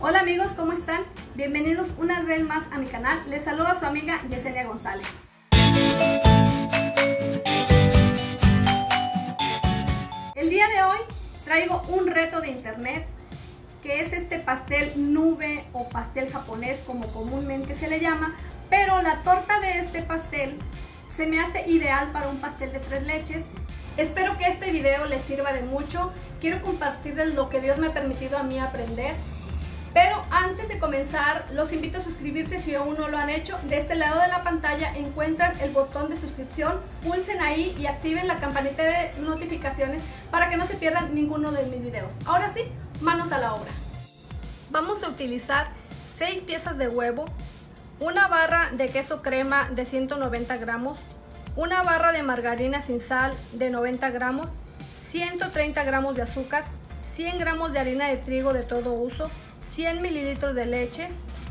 Hola amigos, ¿cómo están? Bienvenidos una vez más a mi canal. Les saluda su amiga Yesenia González. El día de hoy traigo un reto de internet, que es este pastel nube o pastel japonés como comúnmente se le llama, pero la torta de este pastel se me hace ideal para un pastel de 3 leches. Espero que este video les sirva de mucho. Quiero compartirles lo que Dios me ha permitido a mí aprender. Pero antes de comenzar, los invito a suscribirse si aún no lo han hecho. De este lado de la pantalla encuentran el botón de suscripción. Pulsen ahí y activen la campanita de notificaciones para que no se pierdan ninguno de mis videos. Ahora sí, manos a la obra. Vamos a utilizar 6 piezas de huevo, una barra de queso crema de 190 gramos, una barra de margarina sin sal de 90 gramos, 130 gramos de azúcar, 100 gramos de harina de trigo de todo uso, 100 mililitros de leche,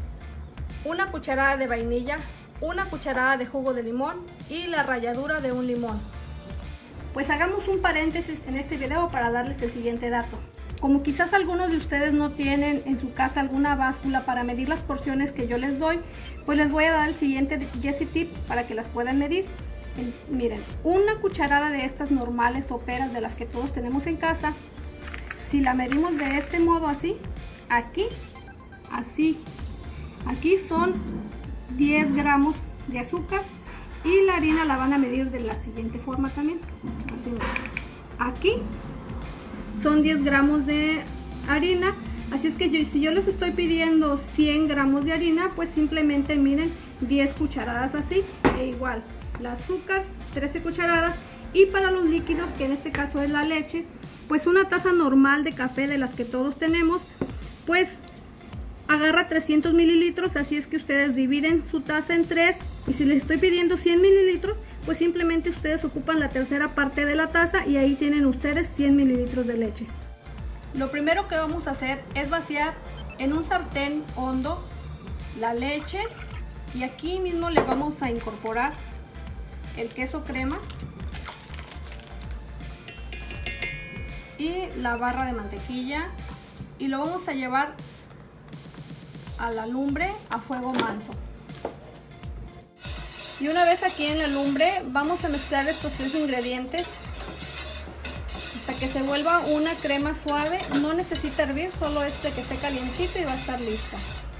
una cucharada de vainilla, una cucharada de jugo de limón y la ralladura de un limón. Pues hagamos un paréntesis en este video para darles el siguiente dato. Como quizás algunos de ustedes no tienen en su casa alguna báscula para medir las porciones que yo les doy, pues les voy a dar el siguiente Jessie Tip para que las puedan medir. Miren, una cucharada de estas normales soperas de las que todos tenemos en casa, si la medimos de este modo así, aquí, así, aquí son 10 gramos de azúcar y la harina la van a medir de la siguiente forma también, así miren. Aquí son 10 gramos de harina, así es que si yo les estoy pidiendo 100 gramos de harina, pues simplemente miren 10 cucharadas así, e igual, el azúcar 13 cucharadas y para los líquidos, que en este caso es la leche, pues una taza normal de café de las que todos tenemos, pues agarra 300 mililitros, así es que ustedes dividen su taza en 3 y si les estoy pidiendo 100 mililitros, pues simplemente ustedes ocupan la tercera parte de la taza y ahí tienen ustedes 100 mililitros de leche. Lo primero que vamos a hacer es vaciar en un sartén hondo la leche y aquí mismo le vamos a incorporar el queso crema y la barra de mantequilla y lo vamos a llevar a la lumbre a fuego manso. Y una vez aquí en la lumbre vamos a mezclar estos 3 ingredientes hasta que se vuelva una crema suave. No necesita hervir, solo es de que esté calientito y va a estar lista.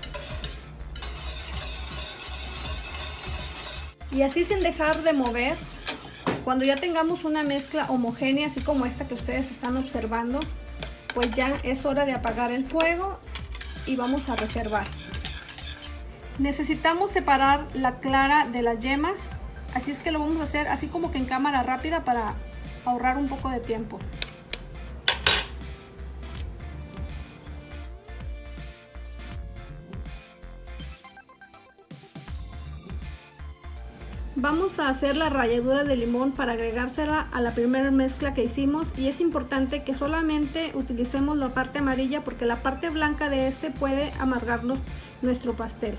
Y así sin dejar de mover, cuando ya tengamos una mezcla homogénea así como esta que ustedes están observando, pues ya es hora de apagar el fuego y vamos a reservar. Necesitamos separar la clara de las yemas, así es que lo vamos a hacer así como que en cámara rápida para ahorrar un poco de tiempo. Vamos a hacer la ralladura de limón para agregársela a la primera mezcla que hicimos y es importante que solamente utilicemos la parte amarilla porque la parte blanca de este puede amargarnos nuestro pastel.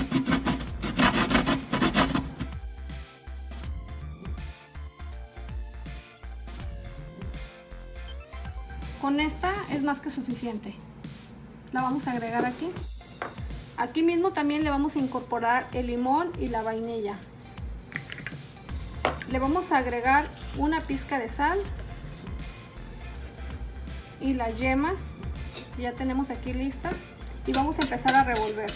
Con esta es más que suficiente. La vamos a agregar aquí. Aquí mismo también le vamos a incorporar el limón y la vainilla. Le vamos a agregar una pizca de sal y las yemas, ya tenemos aquí listas y vamos a empezar a revolver.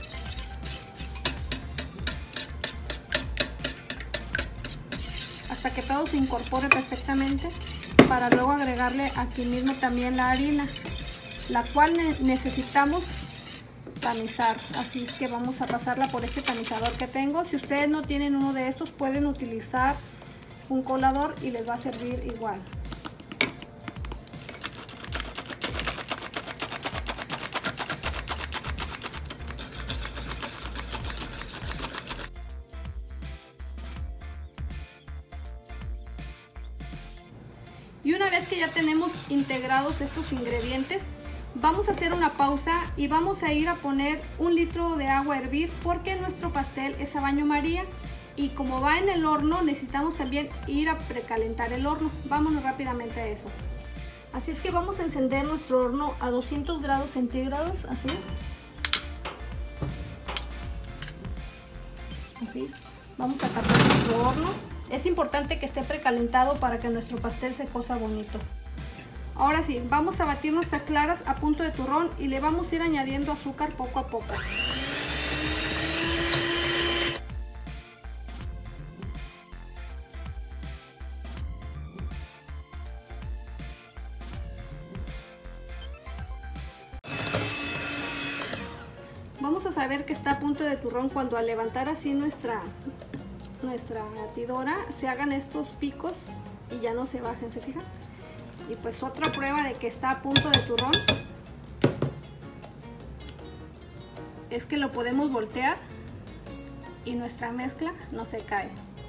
Hasta que todo se incorpore perfectamente para luego agregarle aquí mismo también la harina, la cual necesitamos tamizar, así es que vamos a pasarla por este tamizador que tengo. Si ustedes no tienen uno de estos, pueden utilizar un colador y les va a servir igual. Y una vez que ya tenemos integrados estos ingredientes, vamos a hacer una pausa y vamos a ir a poner 1 litro de agua a hervir porque nuestro pastel es a baño María y como va en el horno necesitamos también ir a precalentar el horno. Vámonos rápidamente a eso. Así es que vamos a encender nuestro horno a 200 grados centígrados, así. Así. Vamos a tapar nuestro horno. Es importante que esté precalentado para que nuestro pastel se cosa bonito. Ahora sí, vamos a batir nuestras claras a punto de turrón y le vamos a ir añadiendo azúcar poco a poco. Vamos a saber que está a punto de turrón cuando al levantar así nuestra batidora se hagan estos picos y ya no se bajen, ¿se fijan? Y pues otra prueba de que está a punto de turrón es que lo podemos voltear y nuestra mezcla no se cae.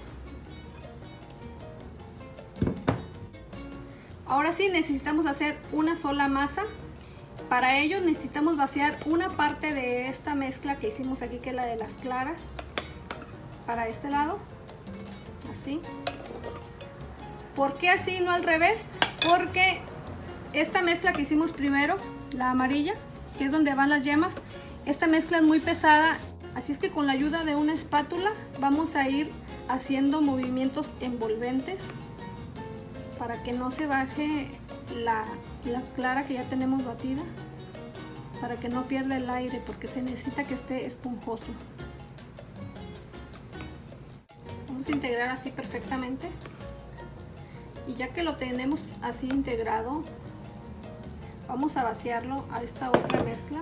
Ahora sí necesitamos hacer una sola masa. Para ello necesitamos vaciar una parte de esta mezcla que hicimos aquí, que es la de las claras, para este lado, así. ¿Por qué así, no al revés? Porque esta mezcla que hicimos primero, la amarilla, que es donde van las yemas, esta mezcla es muy pesada, así es que con la ayuda de una espátula vamos a ir haciendo movimientos envolventes para que no se baje la clara que ya tenemos batida, para que no pierda el aire, porque se necesita que esté esponjoso. Vamos a integrar así perfectamente, y ya que lo tenemos así integrado, vamos a vaciarlo a esta otra mezcla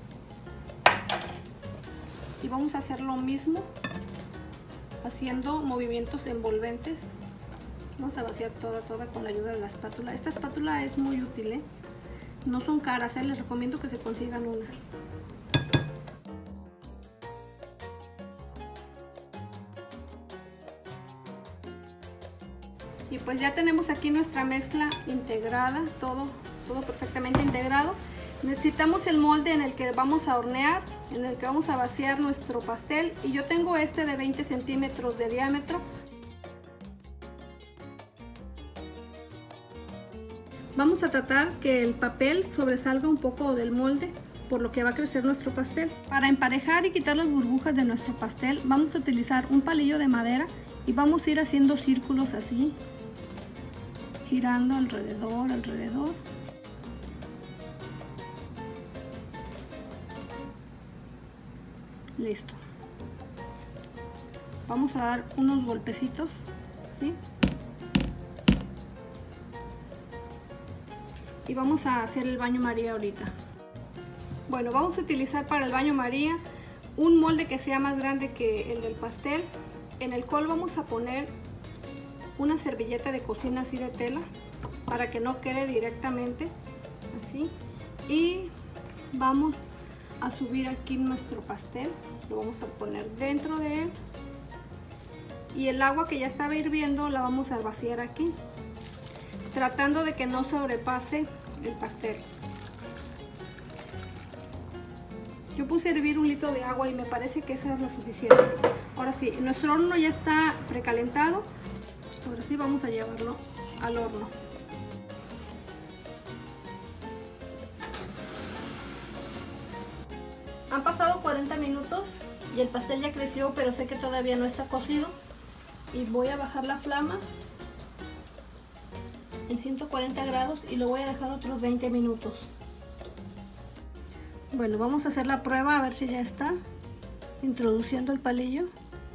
y vamos a hacer lo mismo haciendo movimientos envolventes. Vamos a vaciar toda con la ayuda de la espátula. Esta espátula es muy útil, no son caras, les recomiendo que se consigan una. Y pues ya tenemos aquí nuestra mezcla integrada, todo perfectamente integrado. Necesitamos el molde en el que vamos a hornear, en el que vamos a vaciar nuestro pastel, y yo tengo este de 20 centímetros de diámetro. Vamos a tratar que el papel sobresalga un poco del molde, por lo que va a crecer nuestro pastel. Para emparejar y quitar las burbujas de nuestro pastel, vamos a utilizar un palillo de madera y vamos a ir haciendo círculos así, girando alrededor. Listo. Vamos a dar unos golpecitos, ¿sí? Y vamos a hacer el baño María ahorita. Bueno, vamos a utilizar para el baño María un molde que sea más grande que el del pastel, en el cual vamos a poner una servilleta de cocina así de tela para que no quede directamente así, y vamos a subir aquí nuestro pastel, lo vamos a poner dentro de él, y el agua que ya estaba hirviendo la vamos a vaciar aquí, tratando de que no sobrepase el pastel. Yo puse a hervir 1 litro de agua y me parece que esa es lo suficiente. Ahora sí, nuestro horno ya está precalentado. Ahora sí vamos a llevarlo al horno. Han pasado 40 minutos y el pastel ya creció, pero sé que todavía no está cocido. Y voy a bajar la flama en 140 grados y lo voy a dejar otros 20 minutos. Bueno, vamos a hacer la prueba a ver si ya está. Introduciendo el palillo.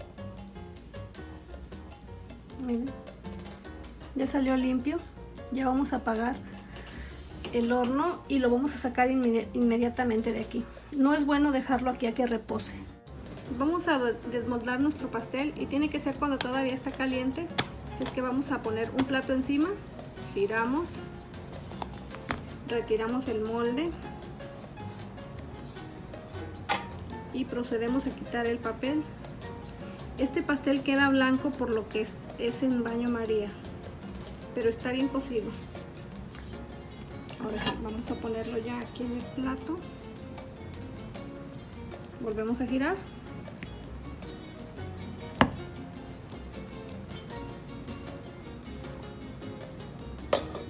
Miren, ya salió limpio. Ya vamos a apagar el horno y lo vamos a sacar inmediatamente de aquí. No es bueno dejarlo aquí a que repose. Vamos a desmoldar nuestro pastel y tiene que ser cuando todavía está caliente. Así es que vamos a poner un plato encima. Giramos, retiramos el molde y procedemos a quitar el papel. Este pastel queda blanco por lo que es en baño María, pero está bien cocido. Ahora sí, vamos a ponerlo ya aquí en el plato. Volvemos a girar.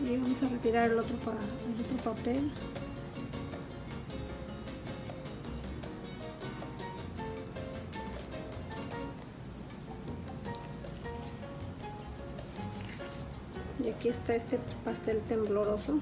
Y vamos a retirar el otro papel. Y aquí está este pastel tembloroso.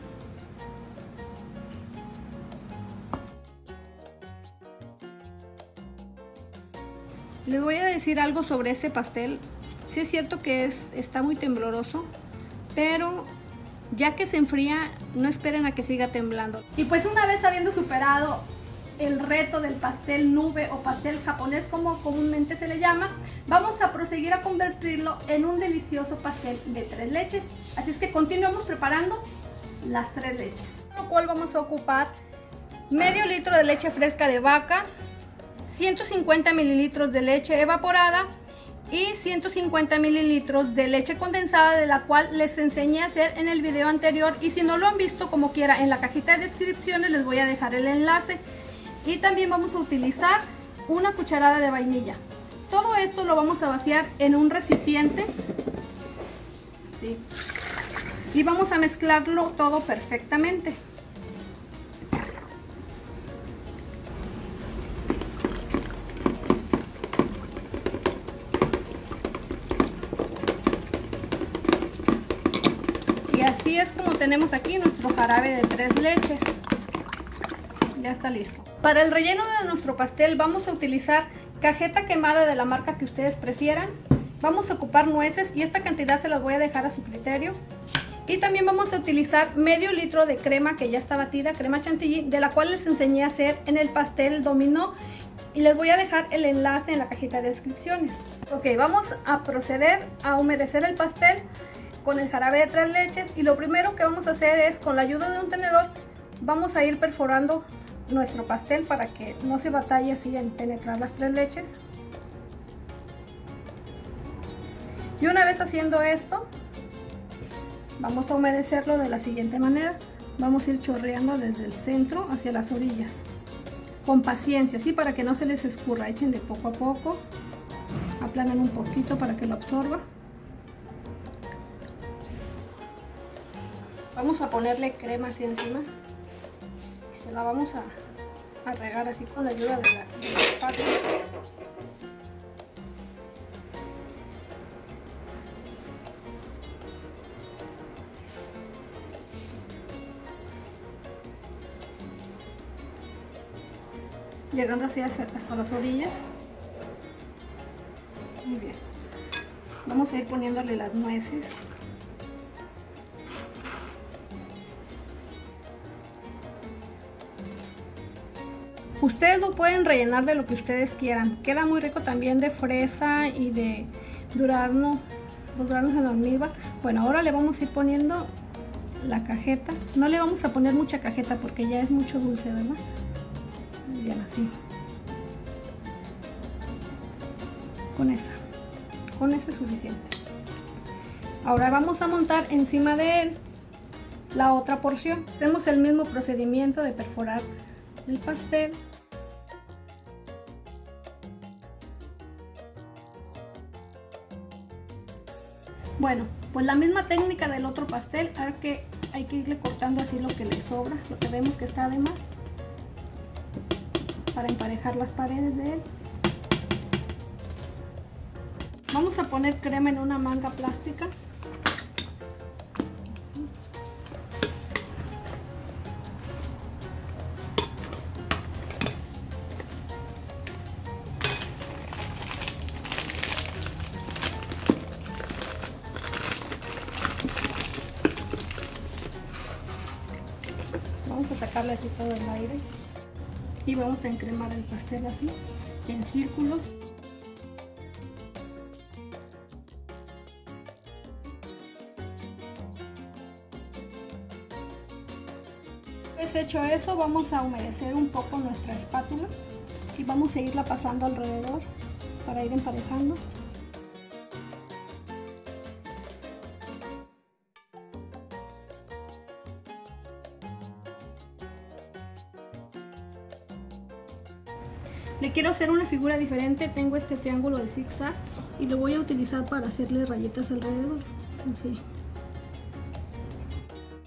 Les voy a decir algo sobre este pastel. Sí es cierto que está muy tembloroso, pero ya que se enfría, no esperen a que siga temblando. Y pues una vez habiendo superado el reto del pastel nube o pastel japonés, como comúnmente se le llama, vamos a proseguir a convertirlo en un delicioso pastel de 3 leches. Así es que continuemos preparando las 3 leches. Por lo cual vamos a ocupar medio litro de leche fresca de vaca, 150 mililitros de leche evaporada y 150 mililitros de leche condensada, de la cual les enseñé a hacer en el video anterior, y si no lo han visto, como quiera, en la cajita de descripciones les voy a dejar el enlace. Y también vamos a utilizar una cucharada de vainilla. Todo esto lo vamos a vaciar en un recipiente, ¿sí? Y vamos a mezclarlo todo perfectamente. Y así es como tenemos aquí nuestro jarabe de 3 leches. Ya está listo. Para el relleno de nuestro pastel vamos a utilizar cajeta quemada de la marca que ustedes prefieran. Vamos a ocupar nueces y esta cantidad se las voy a dejar a su criterio. Y también vamos a utilizar medio litro de crema que ya está batida, crema chantilly, de la cual les enseñé a hacer en el pastel dominó. Y les voy a dejar el enlace en la cajita de descripciones. Ok, vamos a proceder a humedecer el pastel con el jarabe de 3 leches. Y lo primero que vamos a hacer es, con la ayuda de un tenedor, vamos a ir perforando nuestro pastel para que no se batalle así en penetrar las 3 leches. Y una vez haciendo esto, vamos a humedecerlo de la siguiente manera. Vamos a ir chorreando desde el centro hacia las orillas, con paciencia, ¿sí? Para que no se les escurra. Echen de poco a poco, aplanen un poquito para que lo absorba. Vamos a ponerle crema así encima. Se la vamos a regar así con la ayuda de la espátula. Llegando así hasta las orillas. Muy bien. Vamos a ir poniéndole las nueces. Ustedes lo pueden rellenar de lo que ustedes quieran. Queda muy rico también de fresa y de durazno, los granos en almíbar. Bueno, ahora le vamos a ir poniendo la cajeta. No le vamos a poner mucha cajeta porque ya es mucho dulce, ¿verdad? Bien, así. Con esa es suficiente. Ahora vamos a montar encima de él la otra porción. Hacemos el mismo procedimiento de perforar el pastel. Bueno, pues la misma técnica del otro pastel, ahora que hay que irle cortando así lo que le sobra, lo que vemos que está de más, para emparejar las paredes de él. Vamos a poner crema en una manga plástica. Vamos a sacarle así todo el aire y vamos a encremar el pastel así, en círculos. Pues hecho eso, vamos a humedecer un poco nuestra espátula y vamos a irla pasando alrededor para ir emparejando. Le quiero hacer una figura diferente. Tengo este triángulo de zigzag y lo voy a utilizar para hacerle rayitas alrededor, así.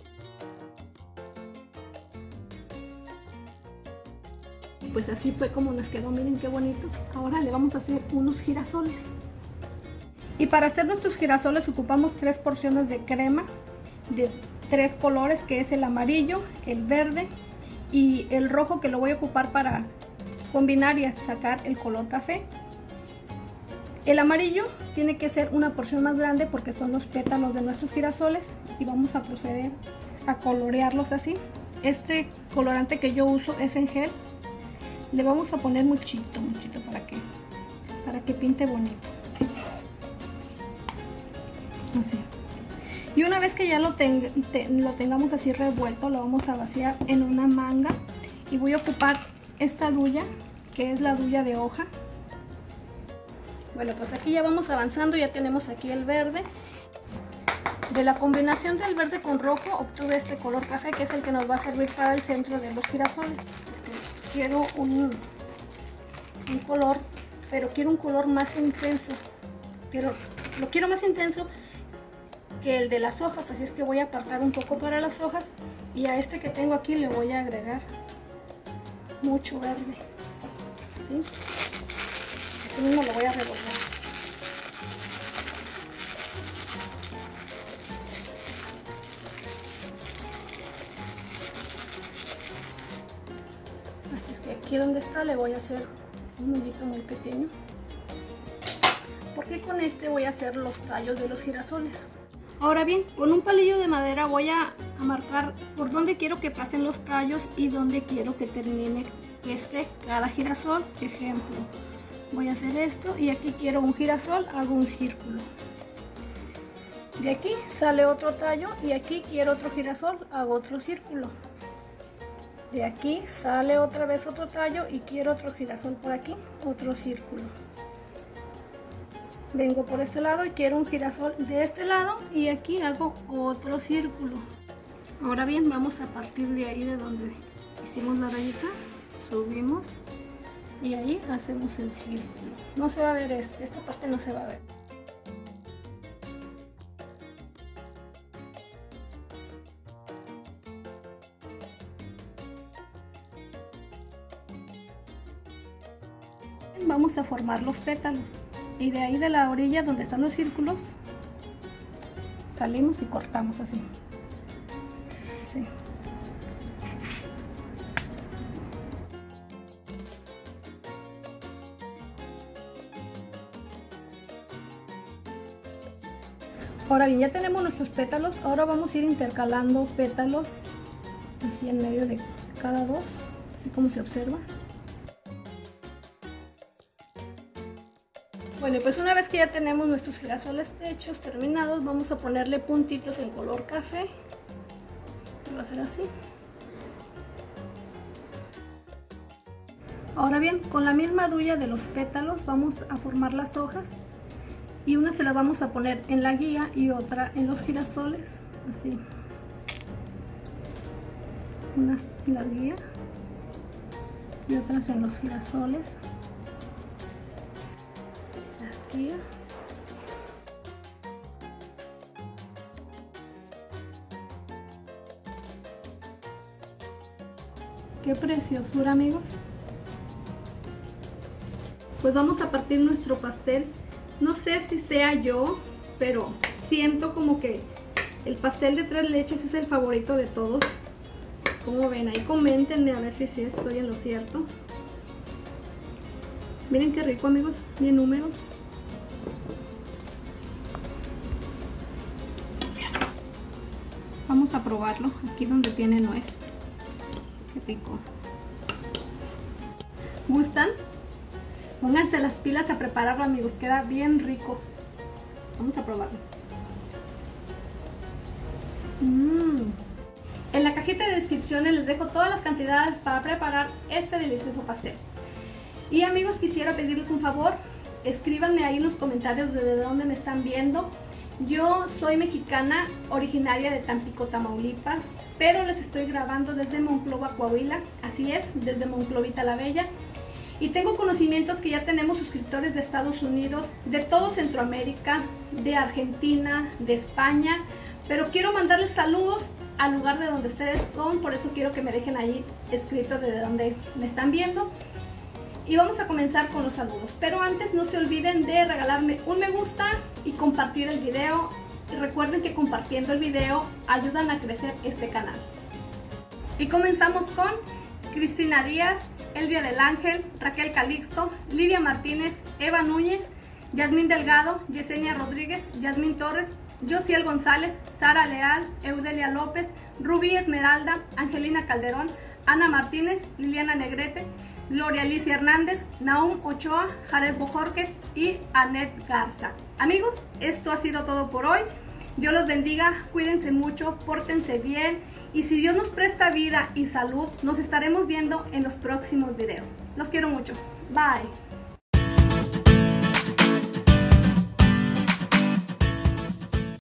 pues así fue como nos quedó, miren qué bonito. Ahora le vamos a hacer unos girasoles. Y para hacer nuestros girasoles ocupamos 3 porciones de crema de 3 colores, que es el amarillo, el verde y el rojo, que lo voy a ocupar para combinar y sacar el color café. El amarillo tiene que ser una porción más grande porque son los pétalos de nuestros girasoles, y vamos a proceder a colorearlos así. Este colorante que yo uso es en gel. Le vamos a poner muchito para que pinte bonito. Así. Y una vez que ya lo tengamos así revuelto, lo vamos a vaciar en una manga, y voy a ocupar esta duya, que es la duya de hoja. Bueno, pues aquí ya vamos avanzando, ya tenemos aquí el verde. De la combinación del verde con rojo obtuve este color café, que es el que nos va a servir para el centro de los girasoles. Quiero un color, pero quiero un color más intenso, pero lo quiero más intenso que el de las hojas, así es que voy a apartar un poco para las hojas, y a este que tengo aquí le voy a agregar mucho verde, ¿sí? Aquí mismo lo voy a revolver. Así es que aquí donde está le voy a hacer un nullito muy pequeño, porque con este voy a hacer los tallos de los girasoles. Ahora bien, con un palillo de madera voy a marcar por dónde quiero que pasen los tallos y dónde quiero que termine cada girasol. Ejemplo, voy a hacer esto, y aquí quiero un girasol, hago un círculo. De aquí sale otro tallo, y aquí quiero otro girasol, hago otro círculo. De aquí sale otra vez otro tallo y quiero otro girasol por aquí, otro círculo. Vengo por este lado y quiero un girasol de este lado, y aquí hago otro círculo. Ahora bien, vamos a partir de ahí de donde hicimos la rayita, subimos y ahí hacemos el círculo. No se va a ver esta parte, no se va a ver. Vamos a formar los pétalos, y de ahí de la orilla donde están los círculos salimos y cortamos así. Sí. Ahora bien, ya tenemos nuestros pétalos. Ahora vamos a ir intercalando pétalos así en medio de cada dos, así como se observa. Bueno, pues una vez que ya tenemos nuestros girasoles hechos, terminados, vamos a ponerle puntitos en color café. Va a ser así. Ahora bien, con la misma duya de los pétalos vamos a formar las hojas, y una se la vamos a poner en la guía y otra en los girasoles, así. Unas en la guía y otras en los girasoles. Aquí. Qué preciosura, amigos. Pues vamos a partir nuestro pastel. No sé si sea yo, pero siento como que el pastel de 3 leches es el favorito de todos. Como ven, ahí coméntenme a ver si sí estoy en lo cierto. Miren qué rico, amigos, bien húmedo. Vamos a probarlo aquí donde tiene nuez. Qué rico. ¿Gustan? Pónganse las pilas a prepararlo, amigos, queda bien rico. Vamos a probarlo. En la cajita de descripciones les dejo todas las cantidades para preparar este delicioso pastel. Y amigos, quisiera pedirles un favor, escríbanme ahí en los comentarios desde dónde me están viendo. Yo soy mexicana, originaria de Tampico, Tamaulipas, pero les estoy grabando desde Monclova, Coahuila, así es, desde Monclovita la Bella. Y tengo conocimientos que ya tenemos suscriptores de Estados Unidos, de todo Centroamérica, de Argentina, de España, pero quiero mandarles saludos al lugar de donde ustedes son, por eso quiero que me dejen ahí escrito desde donde me están viendo. Y vamos a comenzar con los saludos, pero antes no se olviden de regalarme un me gusta y compartir el video. Recuerden que compartiendo el video ayudan a crecer este canal. Y comenzamos con Cristina Díaz, Elvia del Ángel, Raquel Calixto, Lidia Martínez, Eva Núñez, Yasmín Delgado, Yesenia Rodríguez, Yasmín Torres, Josiel González, Sara Leal, Eudelia López, Rubí Esmeralda, Angelina Calderón, Ana Martínez, Liliana Negrete, Gloria Alicia Hernández, Naum Ochoa, Jared Bojorquez y Anet Garza. Amigos, esto ha sido todo por hoy. Dios los bendiga, cuídense mucho, pórtense bien y si Dios nos presta vida y salud, nos estaremos viendo en los próximos videos. Los quiero mucho. Bye.